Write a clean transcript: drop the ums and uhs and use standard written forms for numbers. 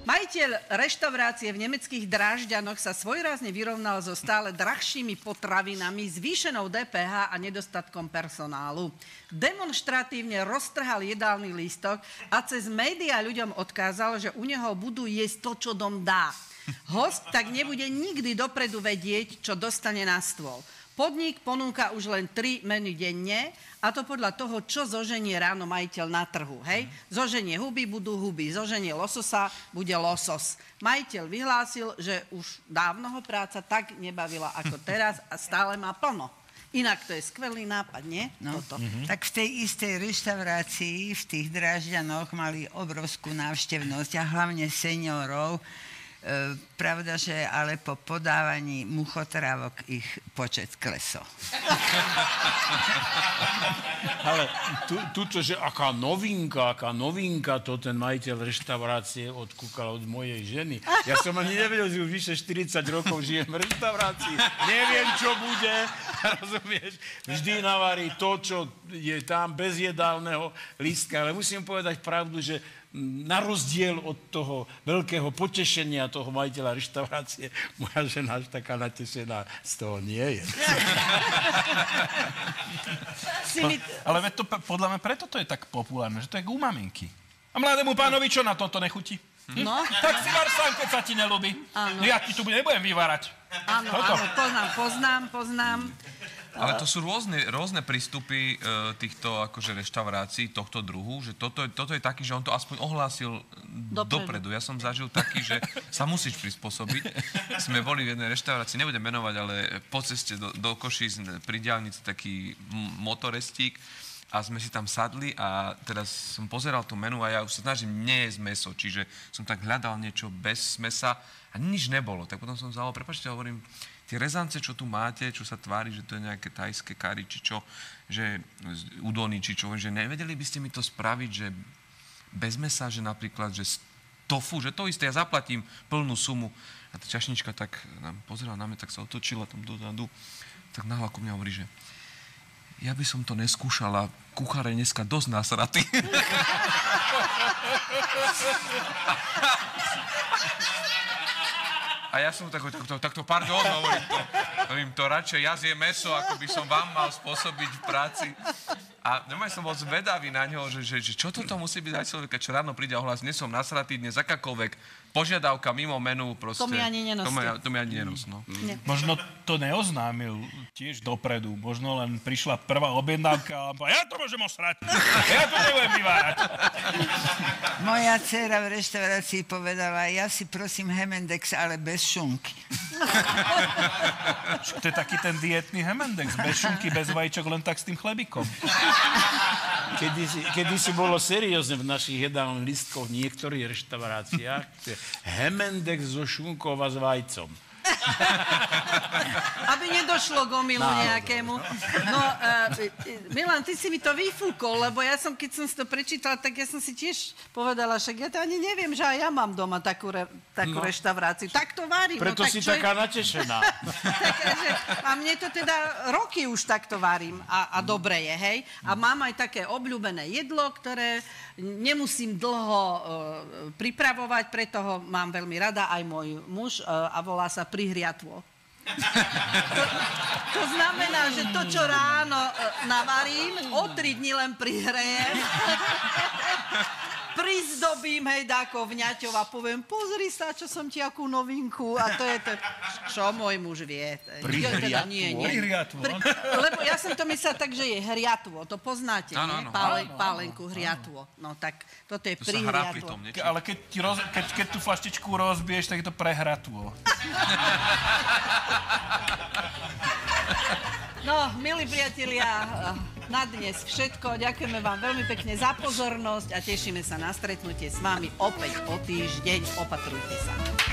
Majiteľ reštaurácie v nemeckých Drážďanoch sa svojrázne vyrovnal so stále drahšími potravinami, zvýšenou DPH a nedostatkom personálu. Demonštratívne roztrhal jedálny lístok a cez médiá ľuďom odkázal, že u neho budú jesť to, čo dom dá. Host tak nebude nikdy dopredu vedieť, čo dostane na stôl. Podnik ponúka už len 3 menu denne, a to podľa toho, čo zoženie ráno majiteľ na trhu. Hej? Zoženie huby, budú huby. Zoženie lososa, bude losos. Majiteľ vyhlásil, že už dávno ho práca tak nebavila ako teraz a stále má plno. Inak to je skvelý nápad, nie? No. Tak v tej istej reštaurácii v tých Drážďanoch mali obrovskú návštevnosť a hlavne seniorov. Pravda, že ale po podávaní muchotrávok ich počet klesol. Ale tuto, že aká novinka, to ten majiteľ reštaurácie odkúkal od mojej ženy. Ja som ani nevedel, že už vyše 40 rokov žijem v reštaurácii. Neviem, čo bude, rozumieš? Vždy navarí to, čo je tam bez jedálneho lístka. Ale musím povedať pravdu, že na rozdiel od toho veľkého potešenia toho majiteľa reštaurácie, moja žena až taká natešená z toho nie je. Ale to, podľa mňa preto to je tak populárne, že to je u maminky. A mladému pánovi čo na toto nechutí? No. Tak si var sám, keď sa ti nelúbi. Ja ti tu nebudem vyvárať. Áno, poznám. Ale to sú rôzne prístupy týchto akože reštaurácií tohto druhu, že toto je taký, že on to aspoň ohlásil dopredu. Ja som zažil taký, že sa musíš prispôsobiť. Sme boli v jednej reštaurácii, nebudem menovať, ale po ceste do Košíc pri diaľnici taký motorestík a sme si tam sadli a teraz som pozeral tú menu a ja už sa snažím nejesť mäso, čiže som tak hľadal niečo bez mäsa a nič nebolo. Tak potom som zavolal, prepáčte, hovorím, tie rezance, čo tu máte, čo sa tvári, že to je nejaké thajské kari, či čo, že udony, či čo, že nevedeli by ste mi to spraviť, že bez mesa, že napríklad, že z tofu, že to isté, ja zaplatím plnú sumu. A tá čašnička tak nám pozerala na mňa, tak sa otočila tam dozadu, tak nahla ku mňa hovorí, že ja by som to neskúšala, kuchár je dneska dosť nasratý. A ja som takto pardon, hovorím to radšej ja zjem mäso, ako by som vám mal spôsobiť v práci. A normálne som bol zvedavý na ňo, že čo toto musí byť za človeka, čo ráno príde a ohlas, dnes som nasratý, dnes akákoľvek požiadavka mimo menu, proste. To mi ani nenos. To mi ani nenos, no. Možno to neoznámil tiež dopredu. Možno len prišla prvá objednávka a ja to môžem osrať. Ja to nebudem vyvárať. Moja dcéra v reštaurácii povedala, ja si prosím Hemendex, ale bez šunky. To je taký ten dietný Hemendex. Bez šunky, bez vajíčok, len tak s tým chlebikom. Kedysi bolo seriózne v našich jedálnych lístkoch v niektorých reštauráciách Hemendex zo šunkou a s vajcom. Aby nedošlo k omylu nejakému. No, Milan, ty si mi to vyfúkol, lebo ja som, keď som si to prečítala, tak ja som si tiež povedala, však ja to ani neviem, že aj ja mám doma takú reštauráciu. Tak to varím. Preto si taká natešená. A mne to teda roky už takto varím a dobre je, hej. A mám aj také obľúbené jedlo, ktoré nemusím dlho pripravovať, preto ho mám veľmi rada, aj môj muž, a volá sa prihriatvo. To znamená, že to, čo ráno navarím, o 3 dni len prihrejem, prizdobím, hej, dáko vňaťov a poviem, pozri sa, čo som ti akú novinku. A to je to, čo môj muž vie. Prihriatvo. Lebo ja som to myslela tak, že je hriatvo. To poznáte, nie? Pálenku hriatvo. No tak toto je prihriatvo. Ale keď tú flaštičku rozbiješ, tak je to prehratvo. No, milí priatelia, na dnes všetko. Ďakujeme vám veľmi pekne za pozornosť a tešíme sa na stretnutie s vami opäť o týždeň. Opatrujte sa.